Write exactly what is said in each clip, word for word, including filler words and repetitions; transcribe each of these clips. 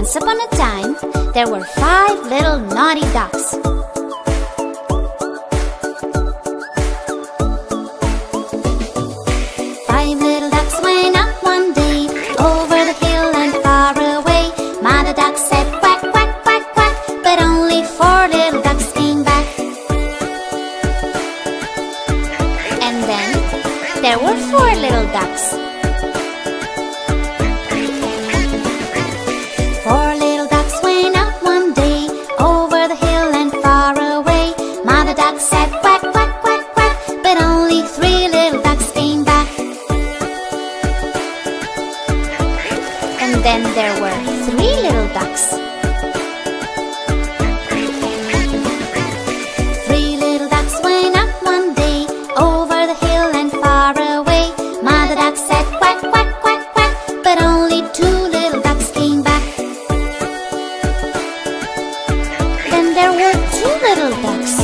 Once upon a time, there were five little naughty ducks. Five little ducks went up one day, over the hill and far away. Mother duck said quack, quack, quack, quack, but only four little ducks came back. And then there were four little ducks. Four little ducks went up one day, over the hill and far away. Mother duck said quack, quack, quack, quack, but only three little ducks came back. And then there were three little ducks. Three little ducks went up one day, over the hill and far away. Mother duck said quack, quack, quack, quack, but only two little ducks came back. Then there were two little ducks.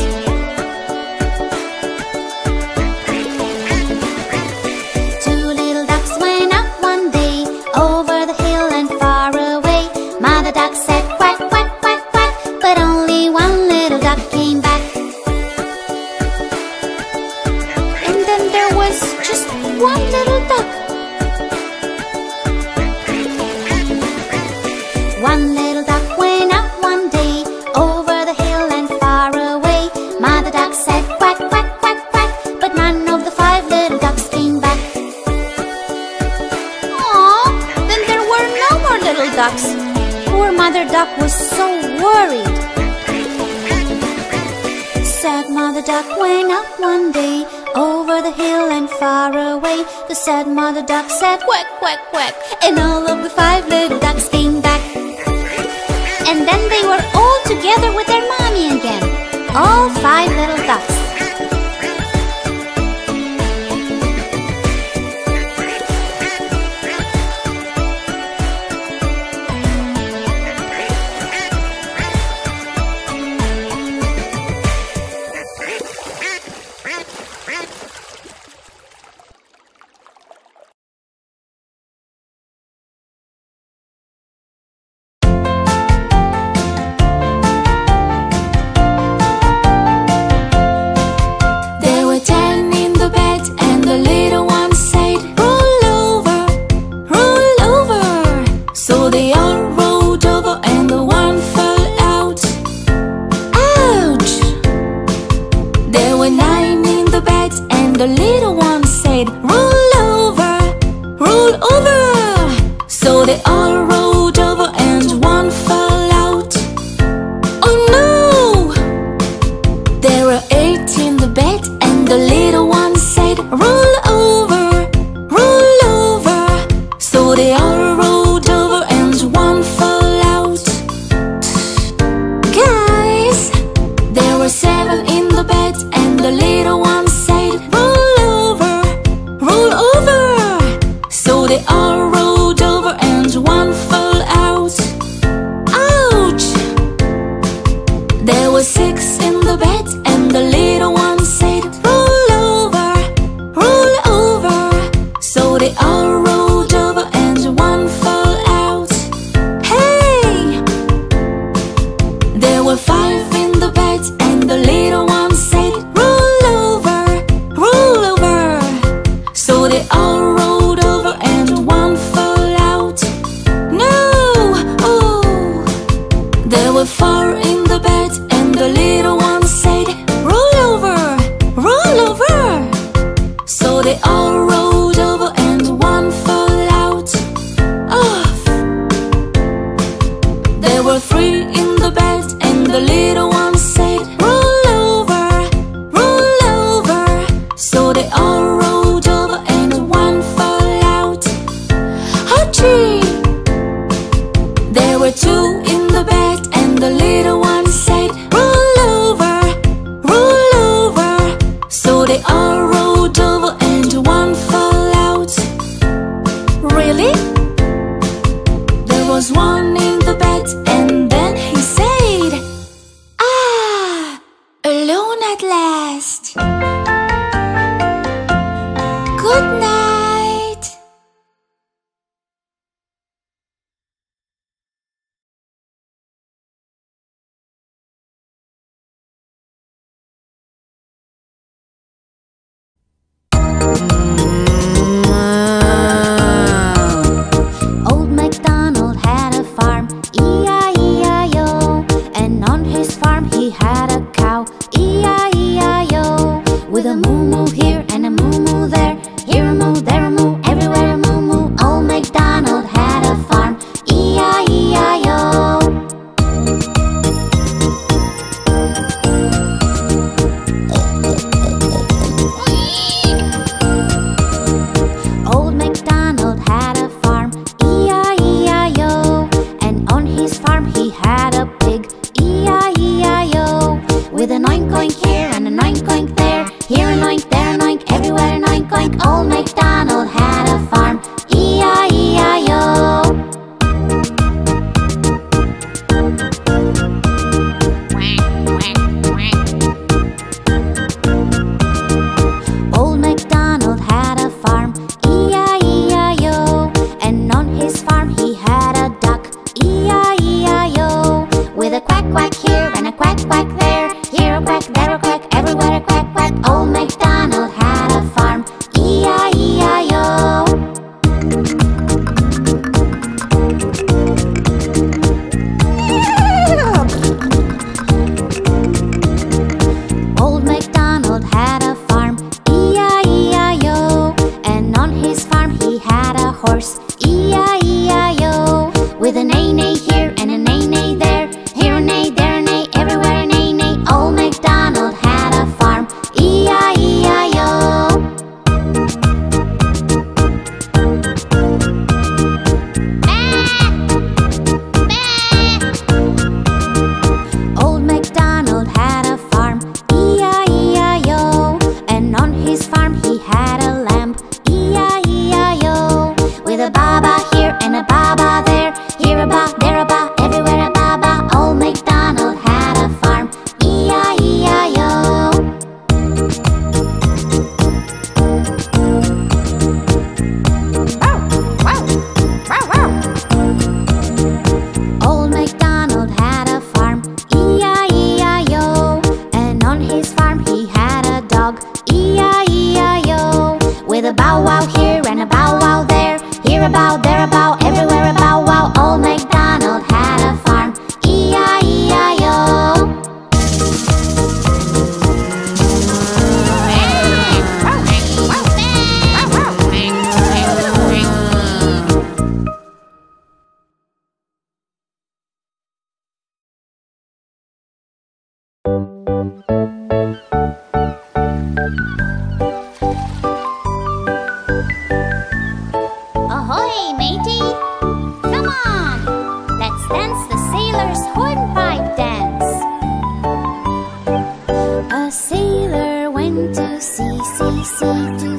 Two little ducks went up one day, over the hill and far away. Mother duck said quack, quack, quack, quack, but only one little duck came back. And then there was just one little duck. One little duck went up one day, over the hill and far away. Mother duck said quack, quack, quack, quack, but none of the five little ducks came back. Aww, then there were no more little ducks. Poor Mother Duck was so worried. Sad Mother Duck went up one day, over the hill and far away. The sad Mother Duck said quack, quack, quack, and all of the five little ducks came back. And then they were all together with their mommy again, all five little ducks. The little one said, roll over, roll over. So they all rolled over and one fell out. Oh no! There were eight in the bed and the little one said, roll over, roll over. So they all rolled over and one fell out. Guys, there were seven in the bed and the little one said, they all rolled over and one fell out. Ouch! There were six in the bed and the little one said, roll over, roll over. So they all rolled over and one fell out. Hey! There were five in the bed and the little one said, roll over, roll over. So they all rolled over and one fell out. No! Oh! There were four in the bed and the little one said, roll over, roll over. So they all rolled over and one fell out. Off! There were three in the bed and the little one said, roll over, roll over. So they all rolled over and one fell out. Hachi! There were two in the bed and the little one said, roll over, roll over. So they all rolled over and one fell out. Really? There was one in the bed and then he said, ah, alone at last.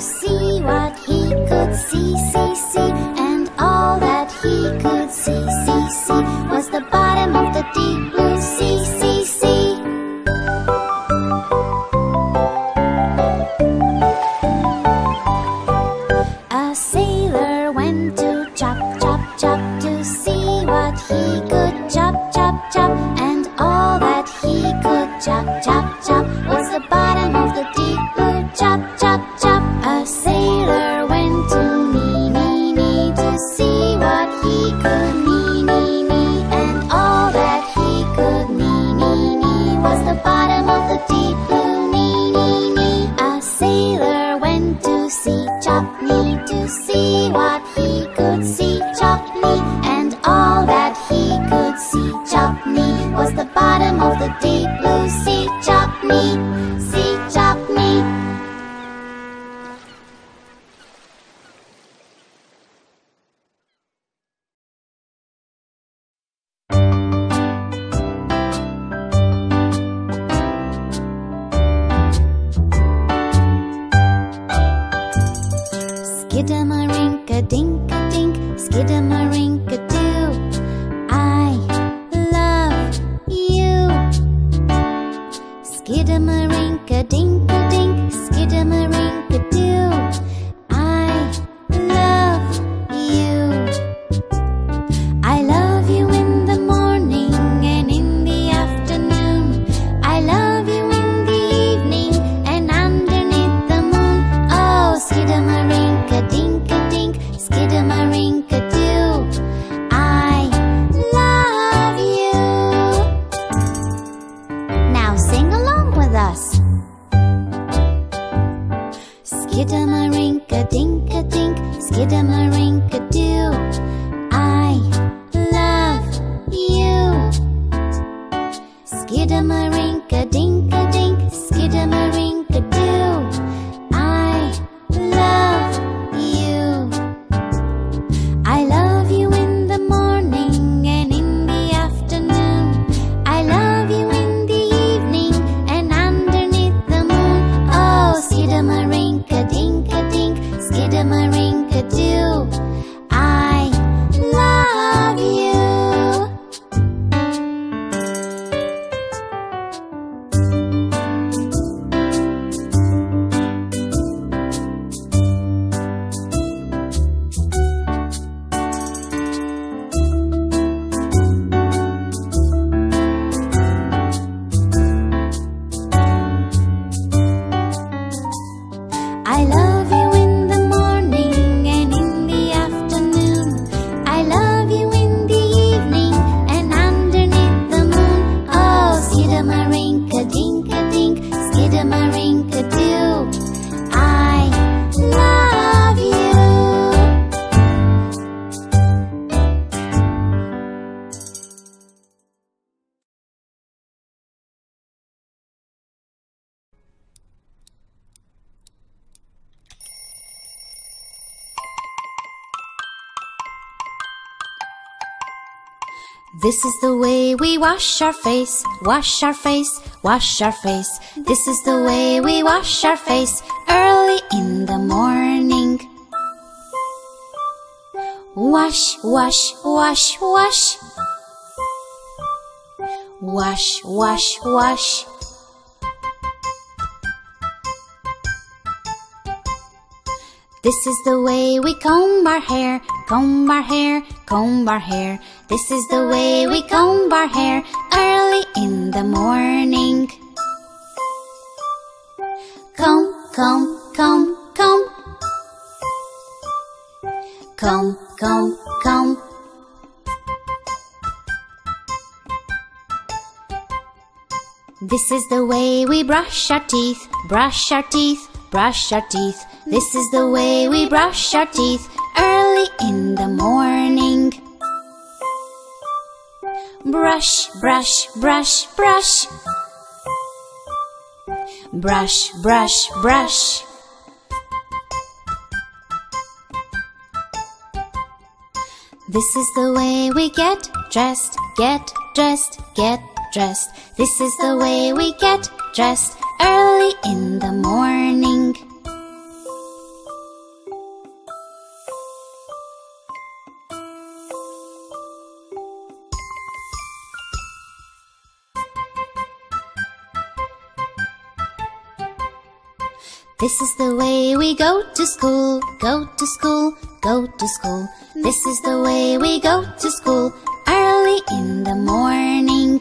see what he could see, see, see. And all that he could see, see, see was the bottom of the deep blue sea, sea, sea. A sailor went to chop, chop, chop to see what he could chop, chop, chop. And all that he could chop, chop, chop was the bottom of the deep blue chop, chop, chop. A sailor went to nee, nee, nee to see what he could nee, nee, nee. And all that he could nee, nee, nee was the bottom of the deep blue nee, nee, nee. A sailor went to see chop nee to see what he could see chop nee. And all that he could see chop nee was the bottom of the deep blue sea chop nee, sea chop nee. Skidamarinka-dink-a-dink, skidamarinka-doo, I love you. Skidamarinka-dink-a-dink, skidamarinka-doo, I love you. I love you in the morning and in the afternoon. I love you in the evening and underneath the moon. Oh, skidamarinka-dink-a-dink, skidamarinka-doo, I love you. Now sing along with us. Skidamarinka-dink-a-dink, skidamarinka-doo, I love you. Skidamarinka-dink-a-dink, skidamarinka-doo, I love you. I love you in the morning and in the afternoon. I love you in the evening and underneath the moon. Oh, skidamarinka-dink-a-dink, skidamarinka-doo, I love you. I love you in the morning and in the afternoon. I love you in the evening and underneath the moon. Oh, skidamarinka-dink-a-dink, skidamarinka-doo, I love you. This is the way we wash our face, wash our face, wash our face. This is the way we wash our face early in the morning. Wash, wash, wash, wash. Wash, wash, wash. This is the way we comb our hair, comb our hair, comb our hair. This is the way we comb our hair early in the morning. Comb, comb, comb, comb. Comb, comb, comb. This is the way we brush our teeth, brush our teeth, brush our teeth. This is the way we brush our teeth early in the morning. Brush, brush, brush, brush. Brush, brush, brush. This is the way we get dressed, get dressed, get dressed. This is the way we get dressed early in the morning. This is the way we go to school, go to school, go to school. This is the way we go to school, early in the morning.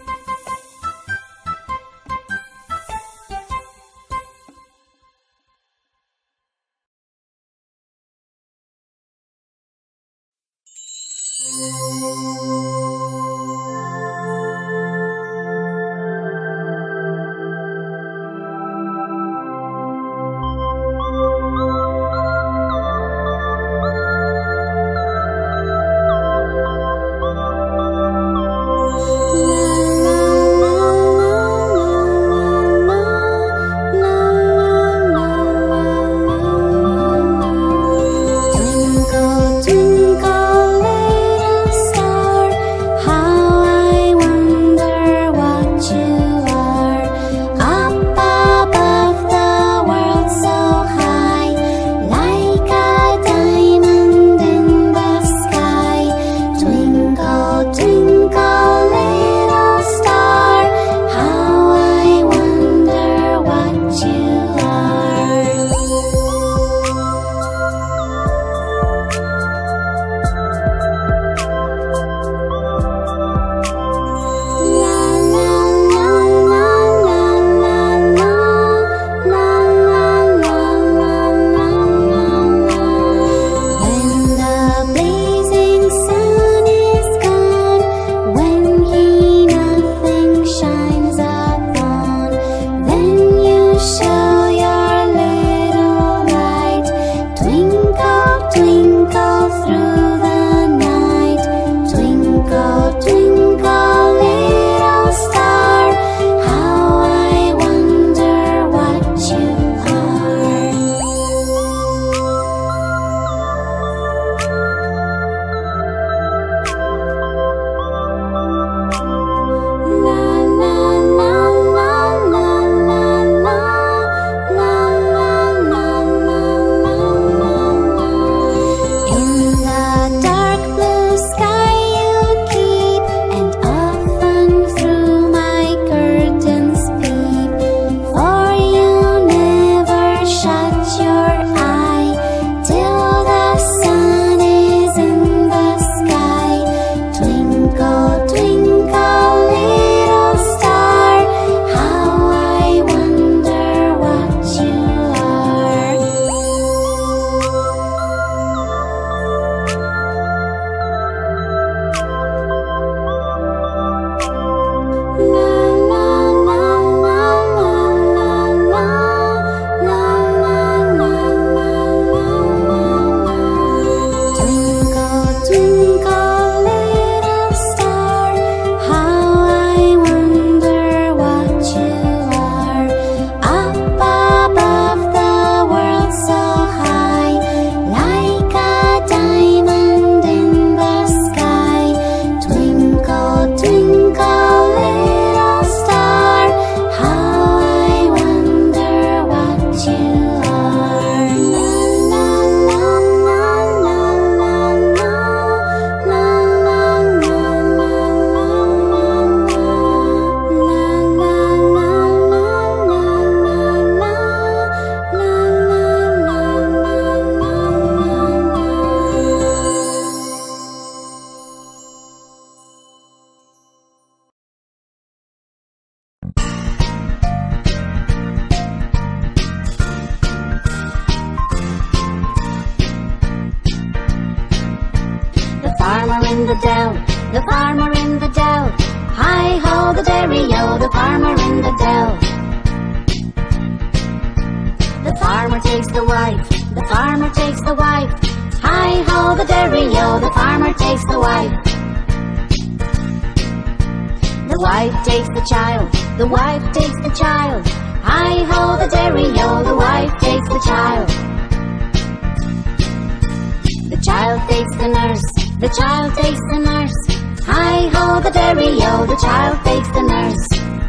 in the dell, the farmer in the dell. Hi-ho, the dairy-o, the farmer in the dell. The farmer takes the wife, the farmer takes the wife. Hi-ho, the dairy-o, the farmer takes the wife. The wife takes the child, the wife takes the child. Hi-ho, the dairy-o, the wife takes the child. The child takes the nurse, the child takes the nurse. Hi-ho, the dairy-o, the child takes the nurse.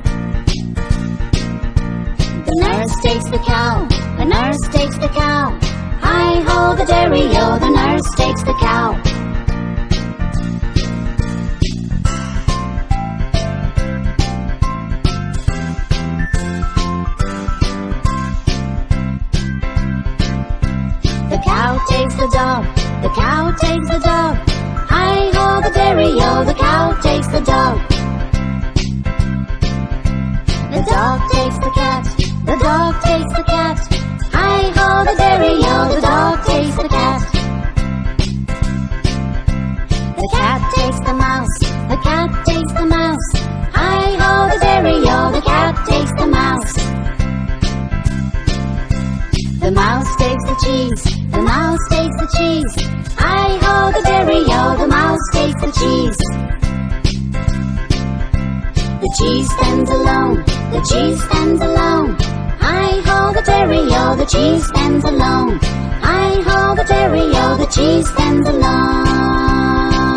The nurse takes the cow, the nurse takes the cow. Hi-ho, the dairy-o, the nurse takes the cow. the dog, the cow takes the dog. Hi-ho the dairy-o, the cow takes the dog. The dog takes the cat, the dog takes the cat. Hi-ho the dairy-o, the dog takes the cat. The cat takes the mouse, the cat takes the mouse. Hi-ho the dairy-o, the cat takes the mouse. The mouse takes the cheese, the mouse takes the cheese. Hi-ho the dairy-o, the mouse takes the cheese. The cheese stands alone, the cheese stands alone. Hi-ho the dairy-o, the cheese stands alone. Hi-ho the dairy-o, the cheese stands alone.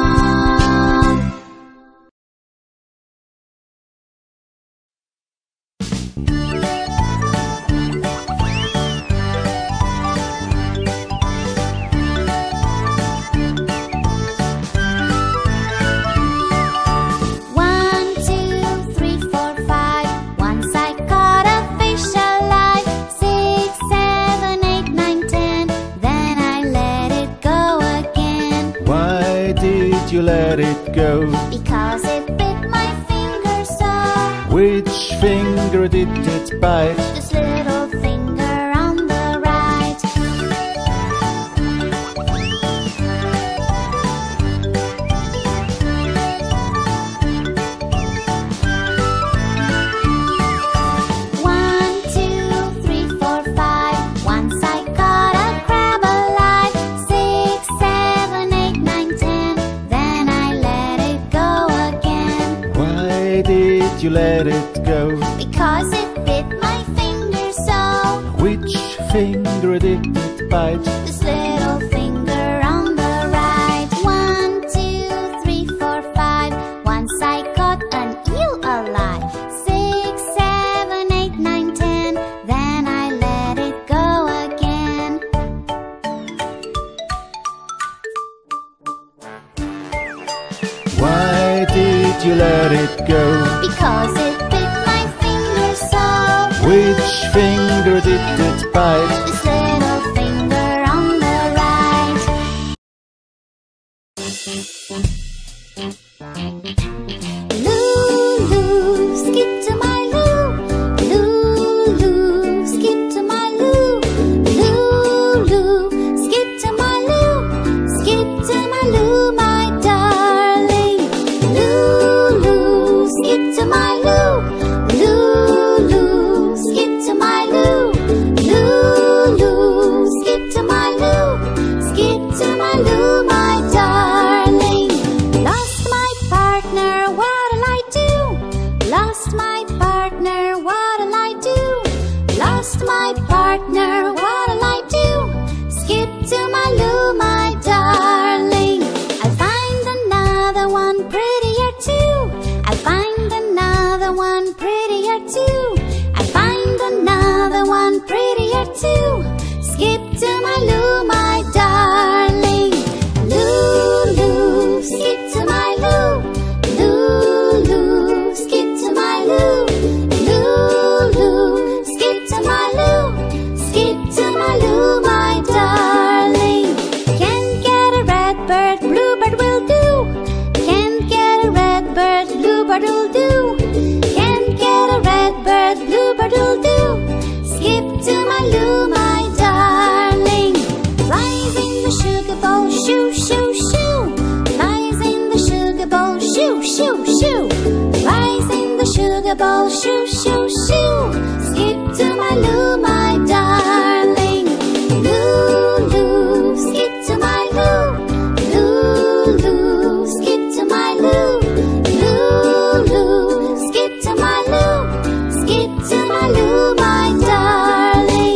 You let it go because it bit my finger so. Which finger did it bite? This little finger on the right. One, two, three, four, five. Once I caught a crab alive. Six, seven, eight, nine, ten. You let it go because it bit my finger so. Which finger did it bite? This little finger on the right. One, two, three, four, five. Once I caught an eel alive. Six, seven, eight, nine, ten. Then I let it go again. Why did you let it go? Because it bit my finger so. Which finger did it bite? This little finger on the right. Loo-loo, skip to my loo. Loo-loo, skip to my loo. Loo-loo, skip to my loo. Skip to my loo, my darling. Loo-loo, skip to my loo. Loo-loo, skip to my loo. Loo-loo, skip to my loo. Skip to my loo, my darling. Lost my partner, what'll I do? Lost my partner, what'll I do? Lost my partner, what'll I do? Skip to my loo, my darling. I'll find another one prettier too. I'll find another one prettier too. I'll find another one prettier too. Skip to my loo, my darling. Loo-loo, skip to my loo. Loo-loo, skip to my loo. Loo-loo, skip to my loo. Skip to my loo, my darling. Can't get a red bird, bluebird will do. Can't get a red bird, bluebird will do. Can't get a red bird, bluebird will do. Skip to my loo, my darling. Flies in the sugar bowl, shoo, shoo, shoo. Flies in the sugar bowl, shoo, shoo, shoo. Flies in the sugar bowl, shoo, shoo, shoo. Skip to my loo, my darling. Loo-loo, skip to my loo. Loo-loo, skip to my loo. Loo-loo, skip to my loo. Skip to my loo, my darling.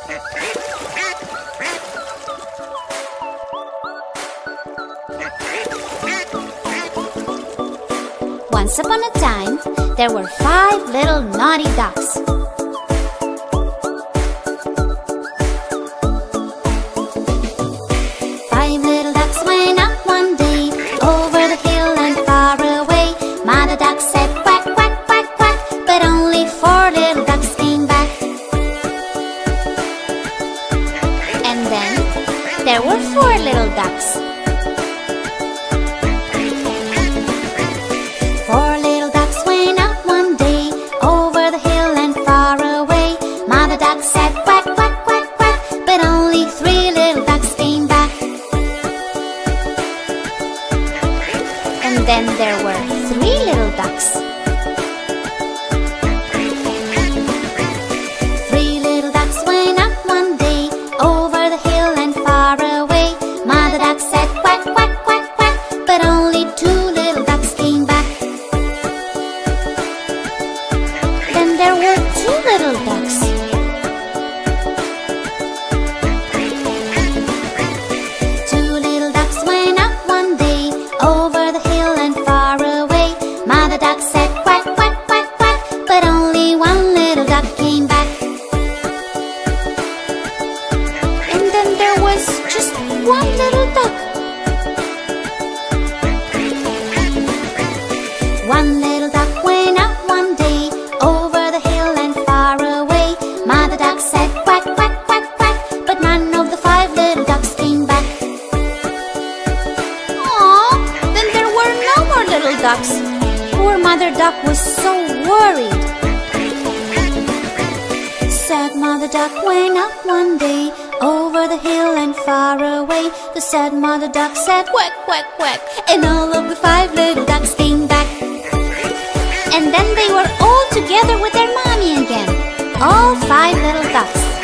Once upon a time, there were five little naughty ducks. Five little ducks went up one day, over the hill and far away. Mother duck said quack, quack, quack, quack, but only four little ducks came back. And then there were four little ducks. Four little ducks went up one day, over the hill and far away. Mother duck said quack, quack, quack, quack, but only three little ducks came back. And then there were three little ducks. Three little ducks went up one day, over the hill and far away. Mother duck said quack, quack, quack, quack, but only two little ducks came back. Then there were two little ducks. Two little ducks went up one day, over the hill and far away. Mother duck said quack, quack, quack, quack, but only one little duck came back. And then there was just one little duck. One little duck went up one day, over the hill and far away. Mother duck said quack, quack, quack, quack, but none of the five little ducks came back. Aww, then there were no more little ducks. Poor Mother Duck was so worried. Sad Mother Duck went up one day, over the hill and far away. The sad Mother Duck said quack, quack, quack, and all of the five little ducks came back. And then they were all together with their mommy again, all five little ducks.